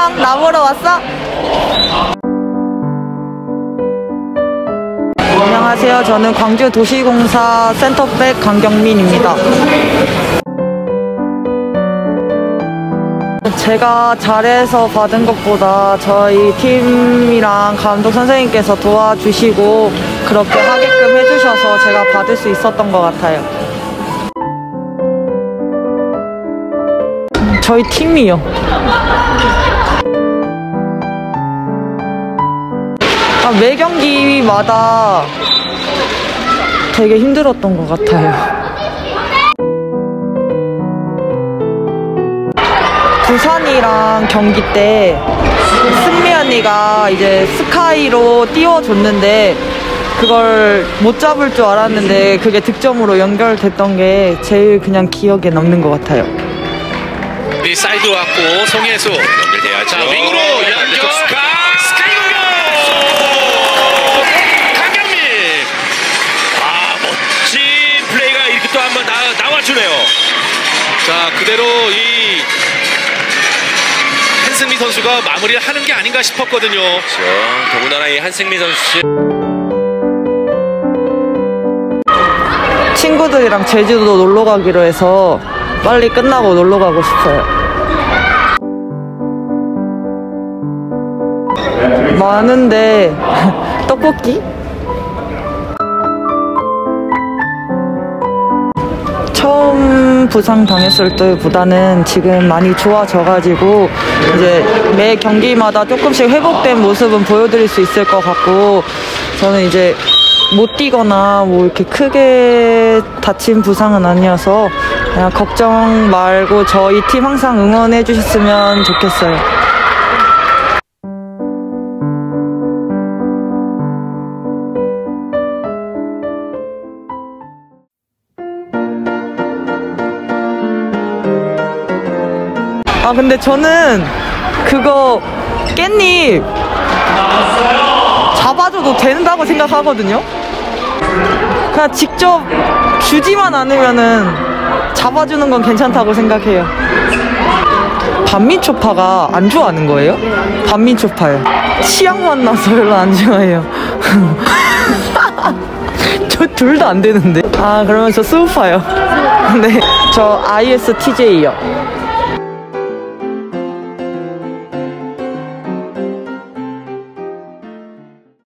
안녕. 나 보러 왔어? 안녕하세요. 저는 광주도시공사 센터백 강경민입니다. 제가 잘해서 받은 것보다 저희 팀이랑 감독 선생님께서 도와주시고 그렇게 하게끔 해주셔서 제가 받을 수 있었던 것 같아요. 저희 팀이요. 매 경기마다 되게 힘들었던 것 같아요. 부산이랑 경기 때 승미 언니가 이제 스카이로 띄워줬는데 그걸 못 잡을 줄 알았는데 그게 득점으로 연결됐던 게 제일 그냥 기억에 남는 것 같아요. 이 사이드로 왔고 송혜수 연결돼야죠. 자, 윙으로 연결. 스카이 공격. 강경민. 멋진 플레이가 이렇게 또 한번 나와주네요. 자, 그대로 이 한승미 선수가 마무리를 하는 게 아닌가 싶었거든요. 그렇죠. 더군다나 이 한승미 선수 친구들이랑 제주도 놀러 가기로 해서 빨리 끝나고 놀러 가고 싶어요. 많은데 떡볶이? 처음 부상 당했을 때보다는 지금 많이 좋아져가지고 이제 매 경기마다 조금씩 회복된 모습은 보여드릴 수 있을 것 같고, 저는 이제 못 뛰거나 뭐 이렇게 크게 다친 부상은 아니어서 그냥 걱정 말고 저희 팀 항상 응원해 주셨으면 좋겠어요. 근데 저는 그거 깻잎 잡아줘도 된다고 생각하거든요. 그냥 직접 주지만 않으면은 잡아주는 건 괜찮다고 생각해요. 반민초파가 안 좋아하는 거예요? 반민초파요. 치약 만나서 별로 안 좋아해요. 저 둘 다 안 되는데. 그러면 저 스우파요. 네, 저 ISTJ요.